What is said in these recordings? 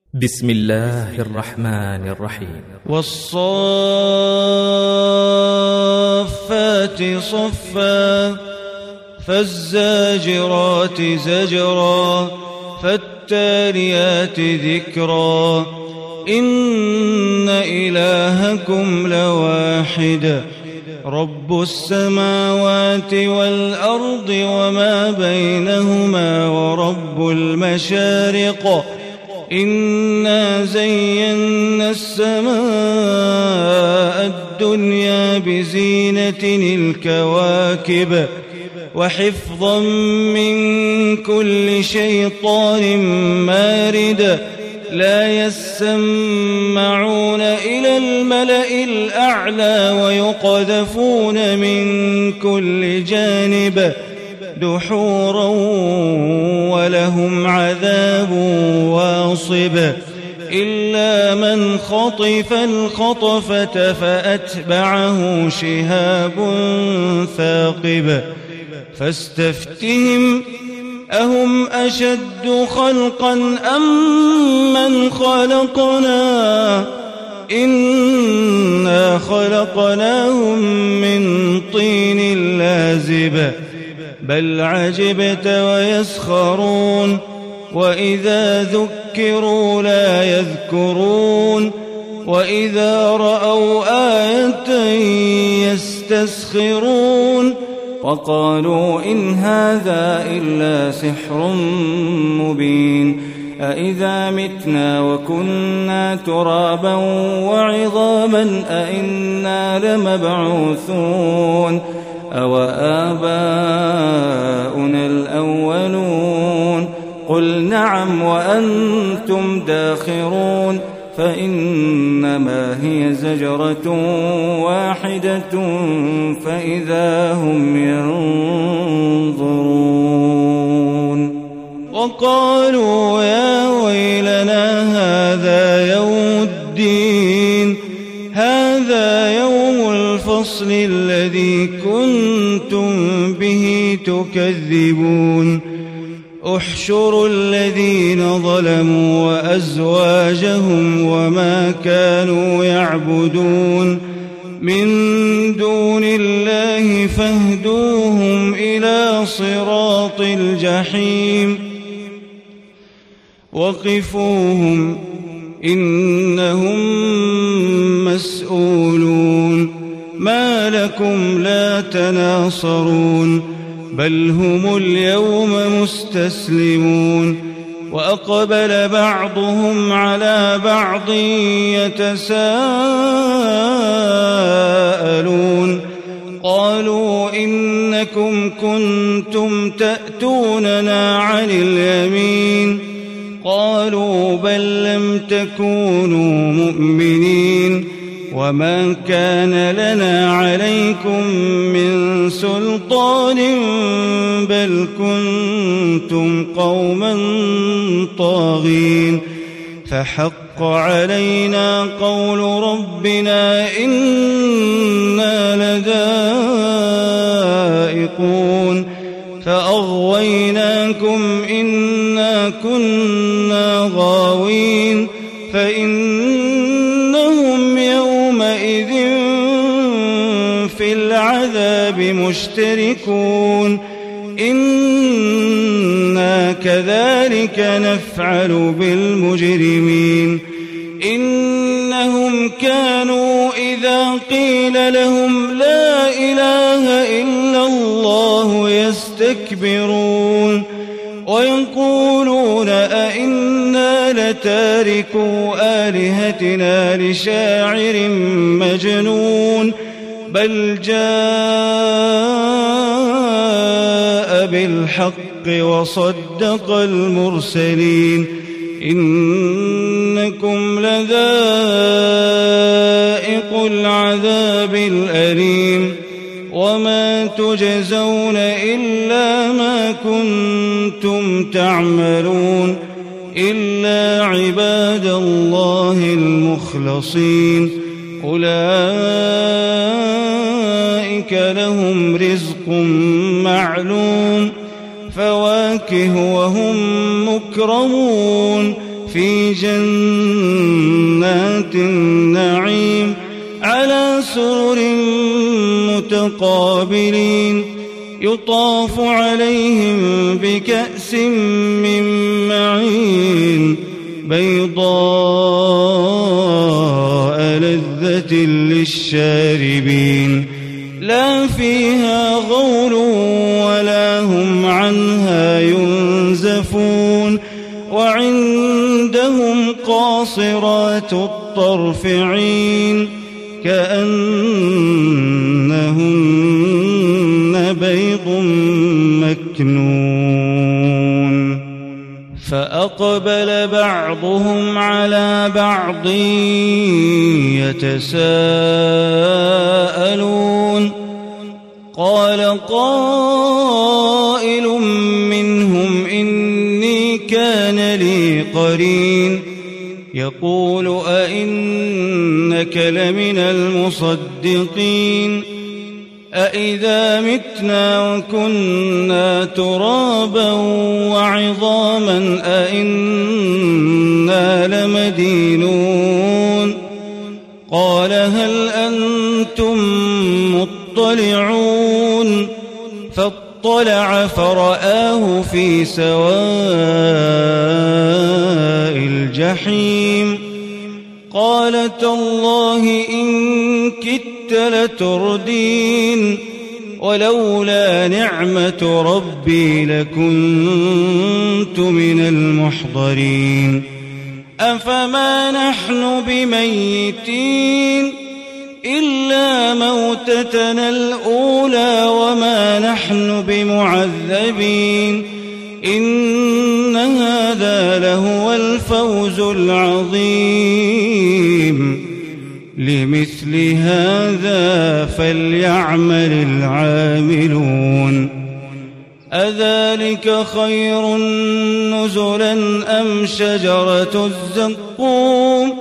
بسم الله الرحمن الرحيم. والصافات صفا فالزاجرات زجرا فالتاليات ذكرا إن إلهكم لواحد رب السماوات والأرض وما بينهما ورب المشارق إنا زينا السماء الدنيا بزينة الكواكب وحفظا من كل شيطان مارد لا يسمعون إلى الملأ الأعلى ويقذفون من كل جانب دحورا ولهم عذاب واصب إلا من خطف الخطفة فأتبعه شهاب ثاقب فاستفتهم أهم أشد خلقا أم من خلقنا إنا خلقناهم من طين لازب بل عجبت ويسخرون وإذا ذكروا لا يذكرون وإذا رأوا آية يستسخرون وقالوا إن هذا إلا سحر مبين أإذا متنا وكنا ترابا وعظاما أإنا لمبعوثون أوآباؤنا الأولون قل نعم وأنتم داخرون فإنما هي زجرة واحدة فإذا هم ينظرون وقالوا يا ويلنا هذا يوم الدين هذا يوم الفصل الذي كنتم به تكذبون احشروا الذين ظلموا وأزواجهم وما كانوا يعبدون من دون الله فاهدوهم إلى صراط الجحيم وقفوهم إنهم مسؤولون ما لكم لا تناصرون بل هم اليوم مستسلمون وأقبل بعضهم على بعض يتساءلون قالوا إنكم كنتم تأتوننا عن اليمين قالوا بل لم تكونوا مؤمنين وما كان لنا عليكم من سلطان بل كنتم قوما طاغين فحق علينا قول ربنا إنا لذائقون فأغويناكم إنا كنا غاوين فإنهم يومئذ في العذاب مشتركون إنا كذلك نفعل بالمجرمين إنهم كانوا إذا قيل لهم لا إله إلا الله يستكبرون ويقولون أئنا لتاركو آلهتنا لشاعر مجنون بل جاء بالحق وصدق المرسلين إنكم لذائق العذاب الأليم وما تجزون إلا ما كنتم تعملون إلا عباد الله المخلصين أولئك لهم رزق معلوم فواكه وهم مكرمون في جنات النعيم على سرر متقابلين يطاف عليهم بكأس من معين بيضاء لذة للشاربين لا فيها غول ولا هم عنها ينزفون وعندهم قاصرات الطرف عين كأنهن بيض مكنون فأقبل بعضهم على بعض يتساءلون قال قائل منهم إني كان لي قرين يقول أئنك لمن المصدقين أئذا متنا وكنا ترابا وعظاما أئنا لمدينون قال هل أنتم مطلعون فاطلع فرآه في سواء الجحيم قال تالله إن كدت لتردين ولولا نعمة ربي لكنت من المحضرين أفما نحن بميتين إلا موتتنا الأولى وما نحن بمعذبين إن هذا لهو الفوز العظيم لمثل هذا فليعمل العاملون أذلك خير نزلا أم شجرة الزقوم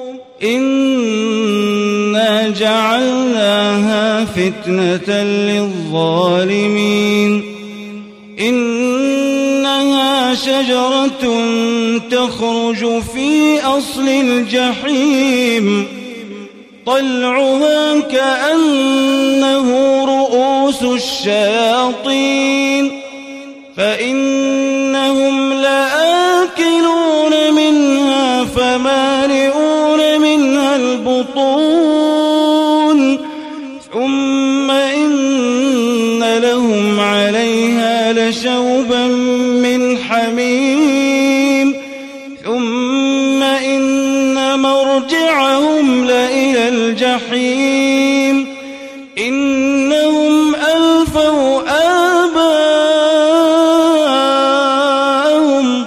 إنا جعلناها فتنة للظالمين إنها شجرة تخرج في أصل الجحيم طلعها كأنه رؤوس الشياطين فإنهم لآكلون منها فمالئون منها البطون ثم إن لهم عليها لشوبا من حميم ثم إن مرجعهم لإلى الجحيم إنهم ألفوا آباءهم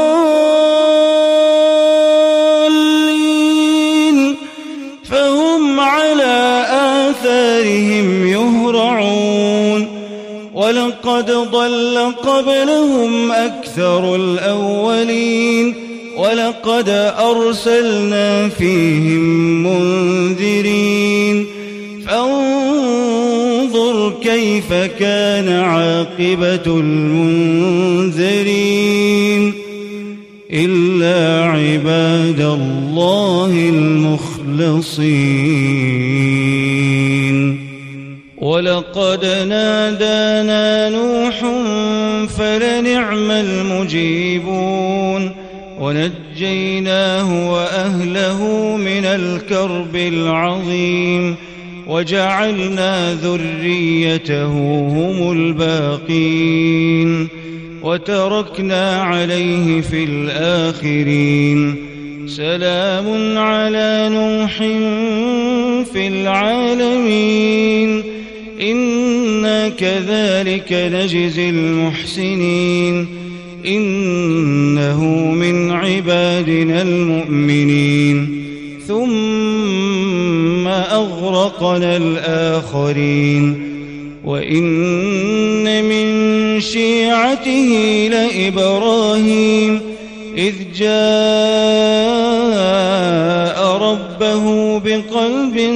ضالين فهم على آثارهم يهرعون ولقد ضل قبلهم أكثر الأولين ولقد أرسلنا فيهم منذرين فانظر كيف كان عاقبة المنذرين إلا عباد الله المخلصين ولقد نادانا نوح فلنعم المجيبون ونجيناه وأهله من الكرب العظيم وجعلنا ذريته هم الباقين وتركنا عليه في الآخرين سلام على نوح في العالمين إنا كذلك نجزي المحسنين إنه من عبادنا المؤمنين ثم أغرقنا الآخرين وإن من شيعته لإبراهيم إذ جاء ربه بقلب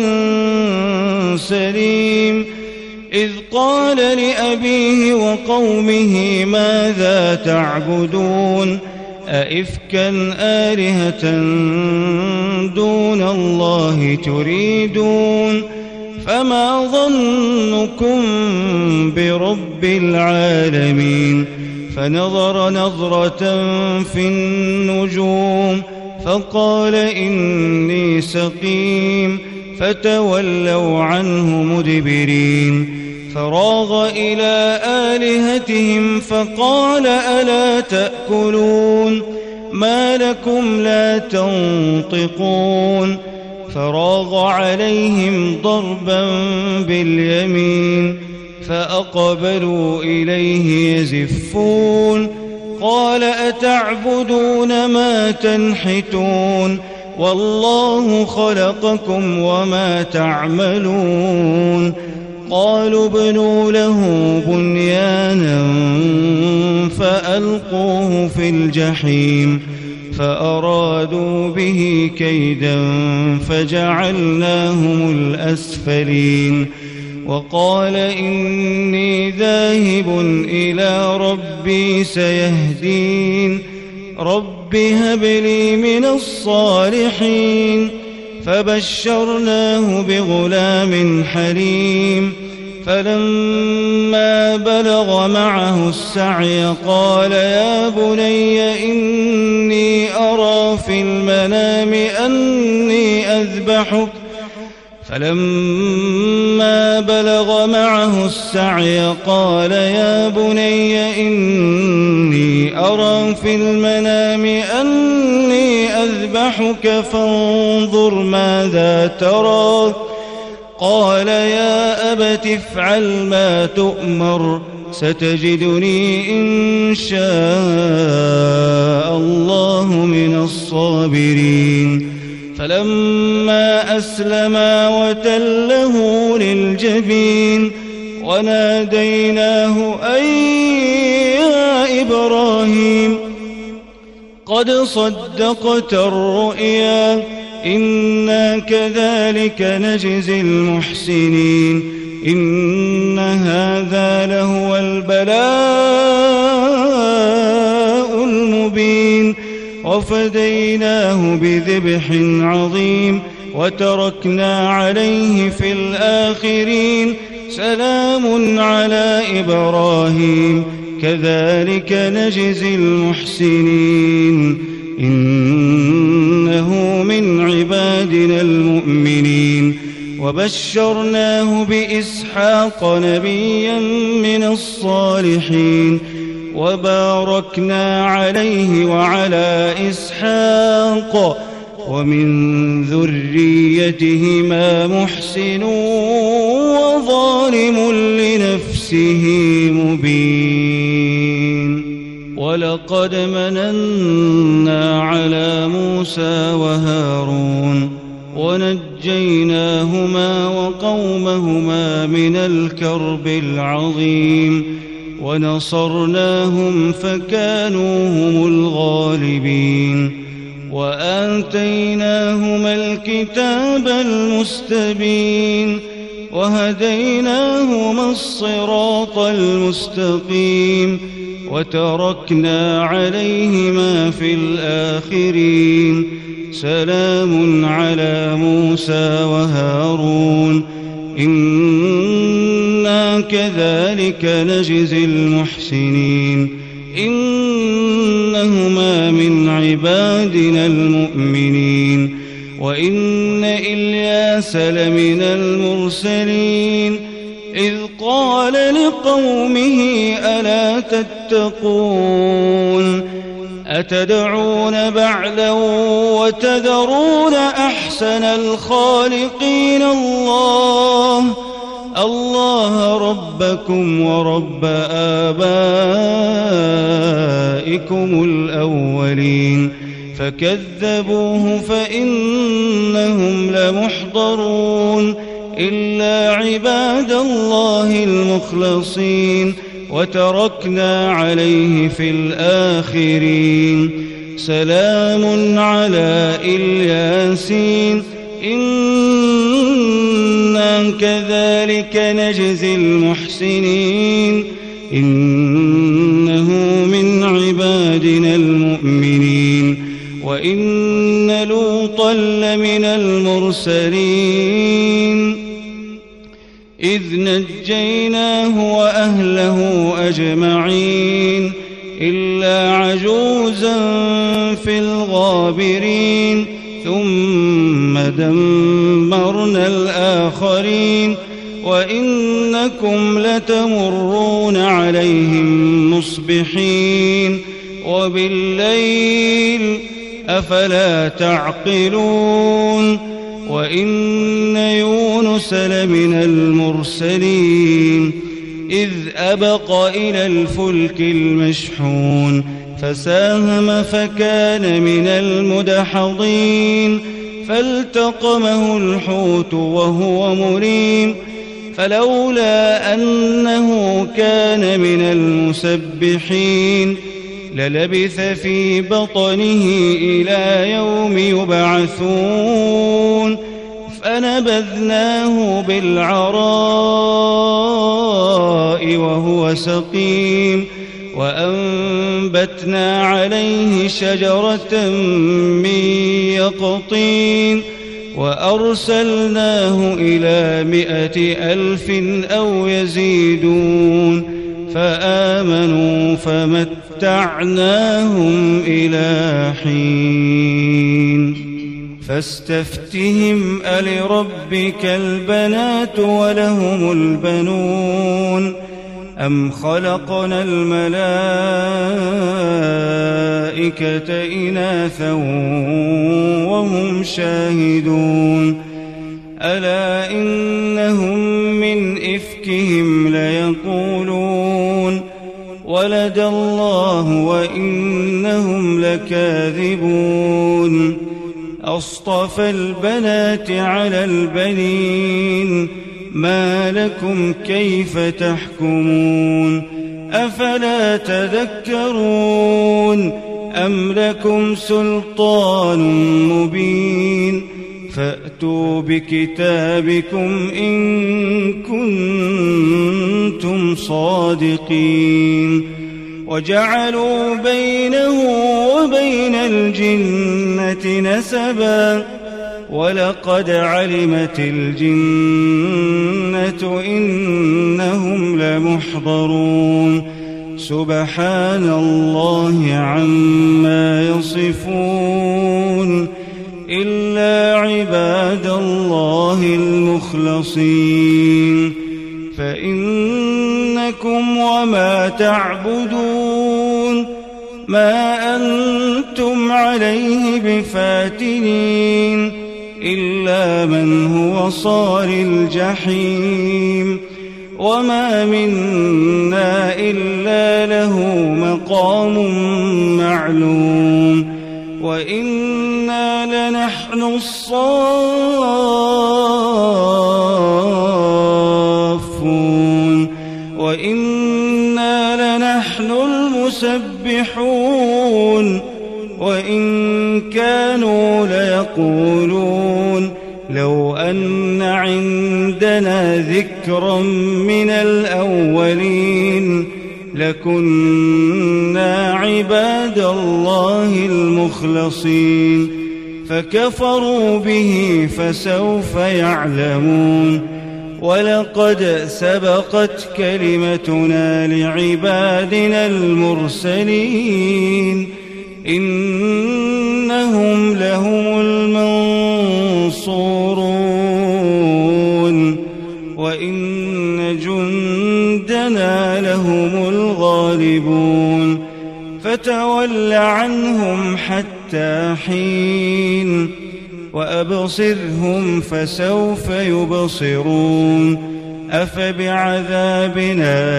سليم إذ قال لأبيه وقومه ماذا تعبدون أئفكا آلهة دون الله تريدون فما ظنكم برب العالمين فنظر نظرة في النجوم فقال إني سقيم فتولوا عنه مدبرين فراغ إلى آلهتهم فقال ألا تأكلون ما لكم لا تنطقون فراغ عليهم ضربا باليمين فأقبلوا إليه يزفون قال أتعبدون ما تنحتون والله خلقكم وما تعملون قالوا ابنوا له بنيانا فألقوه في الجحيم فأرادوا به كيدا فجعلناهم الأسفلين وقال إني ذاهب إلى ربي سيهدين رب هب لي من الصالحين فبشرناه بغلام حليم فلما بلغ معه السعي قال يا بني إني أرى في المنام أني أذبحك فلما بلغ معه السعي قال يا بني إني أرى في المنام أني أذبحك فانظر ماذا ترى قال يا أبت افعل ما تؤمر ستجدني إن شاء الله من الصابرين فلما أسلما وتله للجبين وناديناه أي يا إبراهيم قد صدقت الرؤيا إنا كذلك نجزي المحسنين إن هذا لهو البلاء المبين وفديناه بذبح عظيم وتركنا عليه في الآخرين سلام على إبراهيم كذلك نجزي المحسنين إنه من عبادنا المؤمنين وبشرناه بإسحاق نبيا من الصالحين وباركنا عليه وعلى إسحاق ومن ذريتهما محسن وظالم لنفسه مبين ولقد مننا على موسى وهارون ونجيناهما وقومهما من الكرب العظيم ونصرناهم فكانوا هم الغالبين وآتيناهما الكتاب المستبين وهديناهما الصراط المستقيم وتركنا عليهما في الآخرين سلام على موسى وهارون إنا كذلك نجزي المحسنين إنهما من عبادنا المؤمنين وإن إلياس لمن المرسلين إذ قال لقومه ألا تتقون أتدعون بعلا وتذرون أحسن الخالقين الله ربكم ورب آبائكم الأولين فكذبوه فإنهم لمحضرون إلا عباد الله المخلصين وتركنا عليه في الآخرين سلام على الياسين إنا كذلك نجزي المحسنين إنه من عبادنا المؤمنين ولوطا لمن المرسلين إذ نجيناه وأهله أجمعين إلا عجوزا في الغابرين ثم دمرنا الآخرين وإنكم لتمرون عليهم مصبحين وبالليل أفلا تعقلون وإن يونس لمن المرسلين إذ أبق إلى الفلك المشحون فساهم فكان من المدحضين فالتقمه الحوت وهو مليم فلولا أنه كان من المسبحين للبث في بطنه إلى يوم يبعثون فنبذناه بالعراء وهو سقيم وأنبتنا عليه شجرة من يقطين وأرسلناه إلى 100,000 أو يزيدون فآمنوا فمتعناهم إلى حين فاستفتهم ألربك البنات ولهم البنون أم خلقنا الملائكة إناثا وهم شاهدون ألا إنهم من إفكهم ليقولون ولد الله وإنهم لكاذبون أصطفى البنات على البنين ما لكم كيف تحكمون أفلا تذكرون أم لكم سلطان مبين فأتوا بكتابكم إن كنتم صادقين وجعلوا بينه وبين الجنة نسبا ولقد علمت الجنة إنهم لمحضرون سبحان الله عما يصفون إلا عباد الله المخلصين فإنكم وما تعبدون ما أنتم عليه بفاتنين إلا من هو صال الجحيم وما منا إلا له مقام معلوم وإنا لنحن الصافون وإنا لنحن المسبحون وإن كانوا ليقولون لو أن عندنا ذكرا من الأولين لكنا عباد الله المخلصين فكفروا به فسوف يعلمون ولقد سبقت كلمتنا لعبادنا المرسلين إنهم لهم المنصورون وإن جندنا لهم الغالبون فتول عنهم حتى حين وأبصرهم فسوف يبصرون أفبعذابنا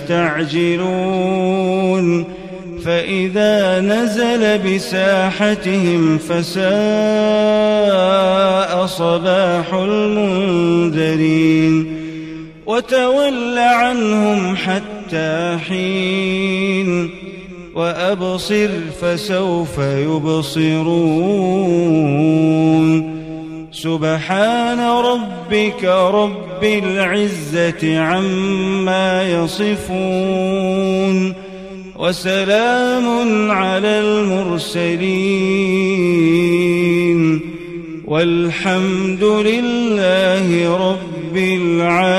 يستعجلون فإذا نزل بساحتهم فساء صباح المنذرين وتول عنهم حتى حين وأبصر فسوف يبصرون سبحان ربك رب العزة عما يصفون وسلام على المرسلين والحمد لله رب العالمين.